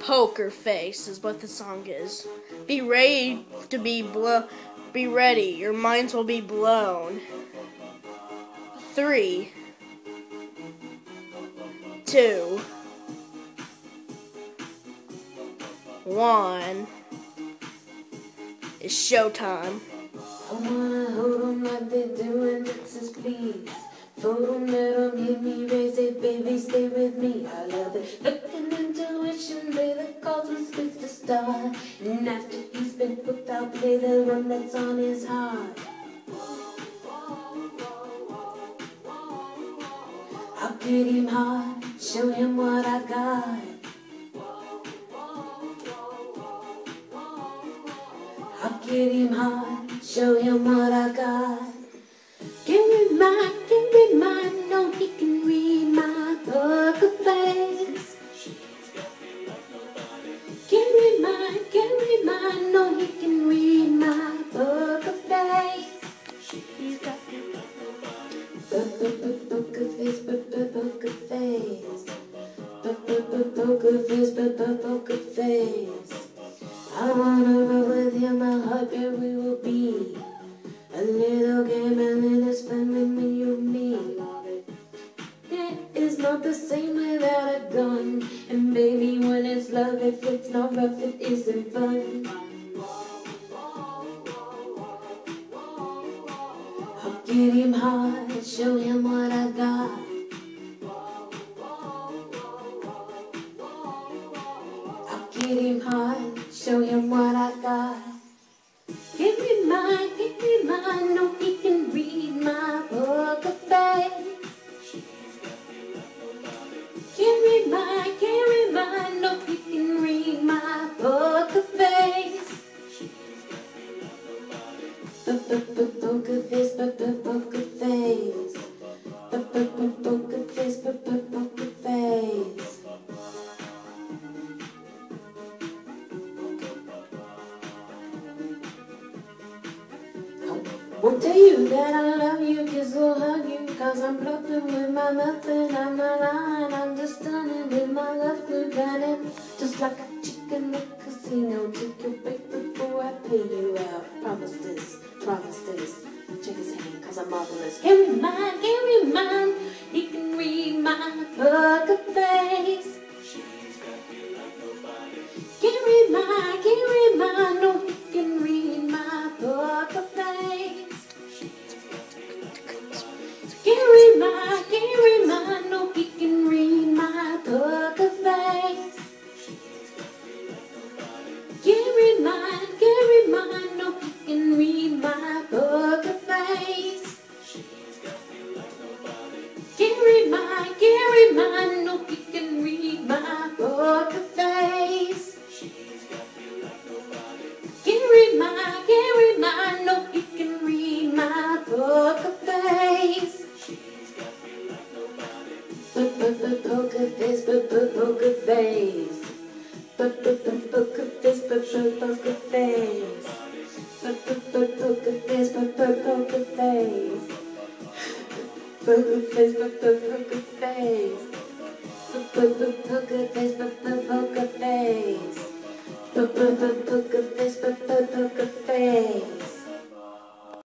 Poker face is what the song is. Be ready to be ready. Your minds will be blown. 3, 2, 1. It's showtime. I wanna hold 'em like they do in Texas, please. Fold 'em, let 'em hit me, raise it, baby, stay with me. I love it. Looking intuition, play the cards with spits to start. And after he's been hooked, I'll play the one that's on his heart. I'll get him hard, show him what I got. I'll get him hard, show him what I got. Can't read mine, no, he can read my poker face. Can't read mine, no, he can read my poker face. He's got poker face, poker face. Poker face. I wanna roll with him, my heartbeat we will be. A little game and then it's fun with me, you and me. It's not the same without a gun. And baby, when it's love, if it's not rough, it isn't fun. I'll get him hard, show him what I got. I'll get him hard, show him what I got. Give me mine, no, he can read my poker face. Can't read mine, no, he can read my poker face. Poker face, poker face. Poker face, poker face. Won't tell you that I love you, kiss or hug you, 'cause I'm bluffing with my muffin. I'm not lying, I'm just stunning with my love glue gun. And just like a chick in the casino, take your break before I pay you out. Promise this, check his hand, 'cause I'm marvelous. Carry mine, he can read my poker face. Carry mine, no, he can read my poker face. Carry mine, no, he can read my poker face. Carry mine, no, he can read my poker face. Carry mine, no, he can read my poker face. Carry mine, no, he can read my poker face. Poker face, poker face. Poker face, poker face. Poker face, poker face. Poker face, poker face. Poker face, poker face. Poker face, poker face.